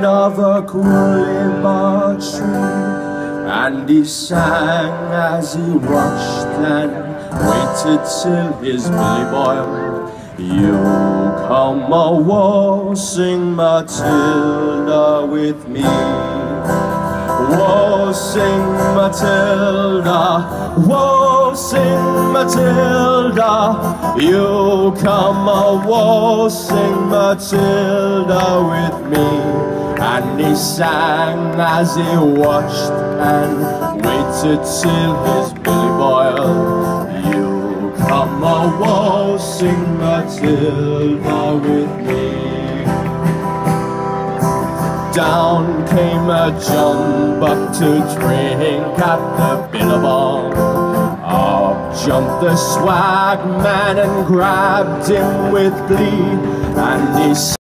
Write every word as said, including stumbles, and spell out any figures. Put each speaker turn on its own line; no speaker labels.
shade of a coolibah tree, and he sang as he watched and waited till his billy boiled. You come a waltzing Matilda with me. Waltzing Matilda, waltzing Matilda, you come a waltzing Matilda with me. And he sang as he watched and waited till his billy boiled. You come a waltzing Matilda with me. Down came a John Buck to drink at the billabong. Up jumped the swag man and grabbed him with glee, and he